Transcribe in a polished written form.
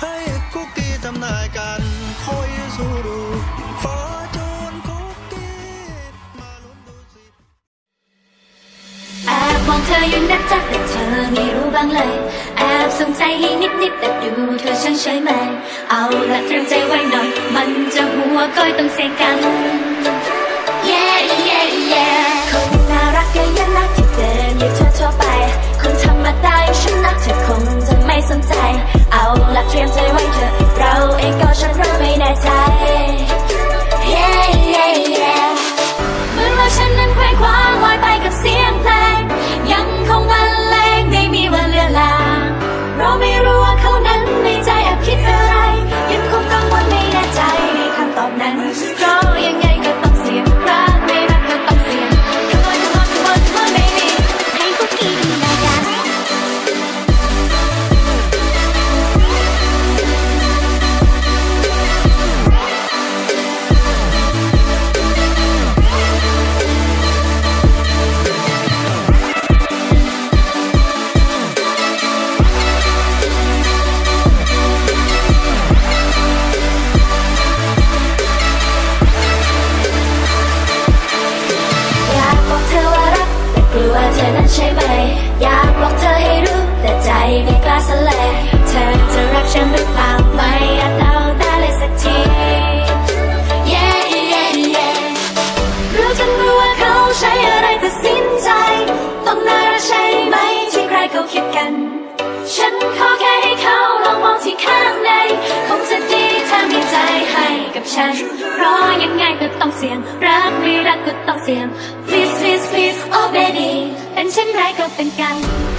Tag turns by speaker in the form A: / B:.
A: ให้คุกกี้จำหน่ายกันคอยสู้ดูฟอร์จูนคุกกี้มาลุ้นดูสิ
B: แอบมองเธออยู่นะจ๊ะแต่เธอไม่รู้บ้างเลยแอบสงใจให้นิดแต่ดูเธอช่างเฉยไหมเอาละเตรียมใจไว้หน่อยมันจะหัวก้อยต้องเสียงกันคนน่ารักเยอะแยะนะที่เดินอยู่ทั่วไปคนธรรมดาอย่างฉันนะเธอคงจะไม่สนใจเอาละเตรียมใจไว้เถอะเราเองก็ฉันเริ่มไม่แน่ใจเหมือนว่าฉันนั้นเคว้งคว้างลอยไปกับเสียงเพลงยังคงบรรเลงไม่มีวันเลือนลางเราไม่รู้ว่าเขานั้นในใจแอบคิดอะไรยังคงกังวลไม่แน่ใจในคำตอบนั้นเพราะยังไงก็ต้องเสี่ยงรักไม่รักก็ต้องเสี่ยง Come on baby ให้คุกกี้ดูแลกันกลัวเธอนั้นใช่ไหมอยากบอกเธอให้รู้แต่ใจไม่กล้าสลายเธอจะรักฉันหรือเปล่าไม่อาจเดาได้เลยสักทีรู้จังรู้ว่าเขาใช้อะไรตัดสินใจต้องน่ารักใช่ไหมที่ใครเขาคิดกันฉันขอแค่ให้เขาลองมองที่ข้างในคงจะดีถ้ามีใจให้กับฉันเพราะยังไงก็ต้องเสี่ยงรักไม่รักก็ต้องเสี่ยง please oh baby เป็นเช่นไรก็เป็นกัน